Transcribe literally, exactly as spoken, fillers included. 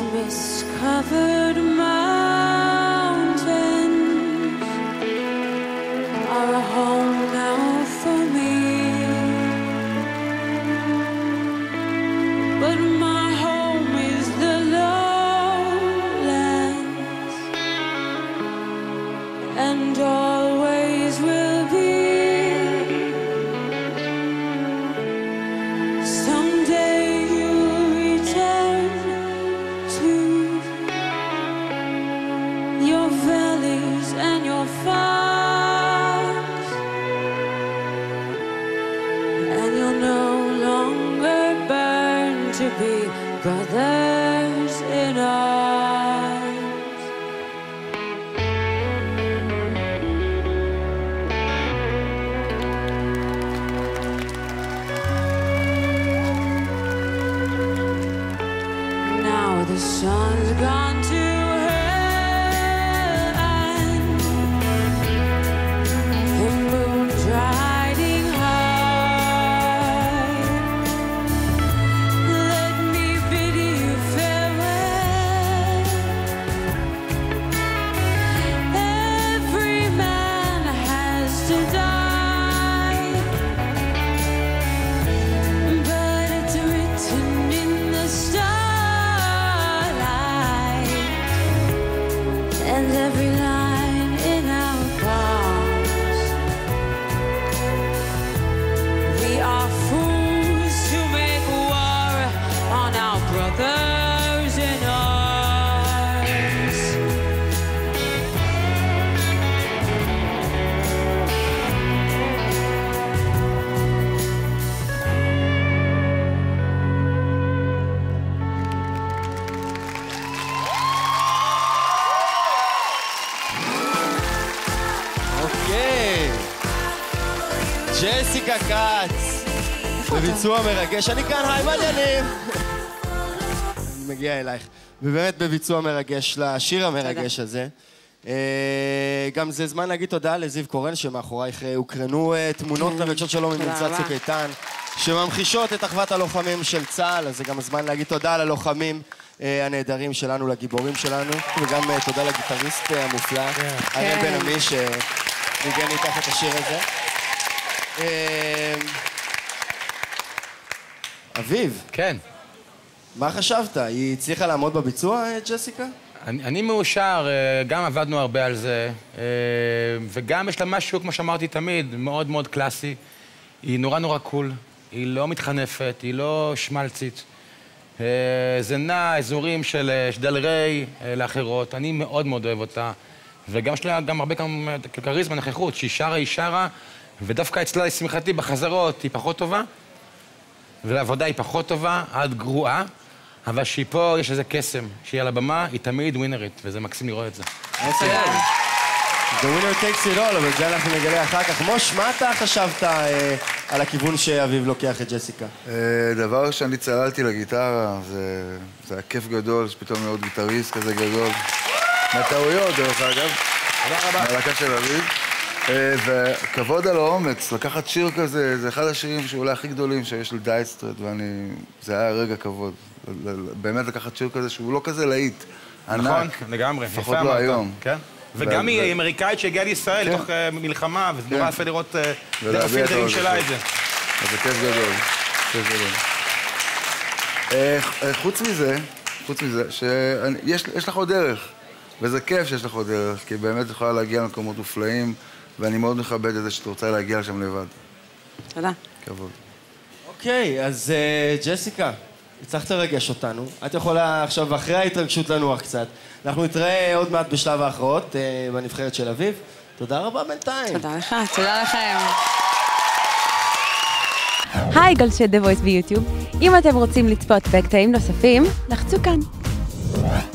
mist-covered mountains are a home now for me. But my home is the lowlands, and always will be. Someday you'll return to your valleys and your farms, and you'll no longer burn to be brothers in arms. Now the sun's gone to hell and the moon's riding high. Let me bid you farewell. Every man has to die, but it's written in the starlight, and every line in our palms. We are fools to make war on our brothers in arms. אוקיי, ג'סיקה קאץ, בביצוע מרגש. אני כאן, היי, מעניינים. אני מגיע אלייך. ובאמת בביצוע מרגש לשיר המרגש הזה. אה, גם זה זמן להגיד תודה לזיו קורן, שמאחורייך אה, הוקרנו אה, תמונות מרגשות שלו ממבצע צוק איתן, שממחישות את אחוות הלוחמים של צה"ל, אז זה גם הזמן להגיד תודה ללוחמים אה, הנהדרים שלנו, לגיבורים שלנו, וגם אה, תודה לגיטריסט אה, המופלא, אריאל בן עמי, שניגן איתך את השיר הזה. אה, אביב, כן. מה חשבת? היא הצליחה לעמוד בביצוע, אה, ג'סיקה? אני, אני מאושר, אה, גם עבדנו הרבה על זה, אה, וגם יש לה משהו, כמו שאמרתי תמיד, מאוד מאוד קלאסי. היא נורא נורא קול, היא לא מתחנפת, היא לא שמלצית. אה, זה נע אזורים של אה, שדל ריי אה, לאחרות, אני מאוד מאוד אוהב אותה. וגם יש לה גם הרבה כריזמה, נוכחות, שהיא שרה, היא שרה, ודווקא אצלה, לשמחתי, בחזרות היא פחות טובה, ולעבודה היא פחות טובה, עד גרועה, אבל שהיא פה, יש איזה קסם, שהיא על הבמה, היא תמיד ווינרית, וזה מקסים לראות את זה. תודה. The winner takes it all, אבל זה אנחנו נגלה אחר כך. מוש, מה אתה חשבת אה, על הכיוון שאביב לוקח את ג'סיקה? אה, דבר שאני צללתי לגיטרה, זה, זה היה כיף גדול, שפתאום מאוד גיטריסט כזה גדול. מהטעויות, דרך אגב. תודה רבה. מהלהקה של אביב. אה, וכבוד על האומץ, לקחת שיר כזה, זה אחד השירים שאולי הכי גדולים שיש לדייטסטריט, ואני... זה היה רגע כבוד. באמת לקחת שיר כזה שהוא לא כזה להיט. ענק. נכון, לגמרי. לפחות לא היום. כן. וגם היא אמריקאית שהגיעה לישראל לתוך מלחמה, וזה נורא יפה לראות דרך הפילטרים שלה את זה. אז זה כיף גדול, כיף גדול. חוץ מזה, חוץ מזה, שיש לך עוד דרך, וזה כיף שיש לך עוד דרך, כי באמת יכולה להגיע למקומות מופלאים, ואני מאוד מכבד את זה שאת רוצה להגיע לשם לבד. תודה. כבוד. אוקיי, אז ג'סיקה, הצלחת לרגש אותנו. את יכולה עכשיו, אחרי ההתרגשות לנוח קצת. אנחנו נתראה עוד מעט בשלב האחרות, בנבחרת של אביב. תודה רבה בינתיים. תודה לך, תודה לכם. היי, גולשי דה וויס ביוטיוב. אם אתם רוצים לצפות בקטעים נוספים, לחצו כאן.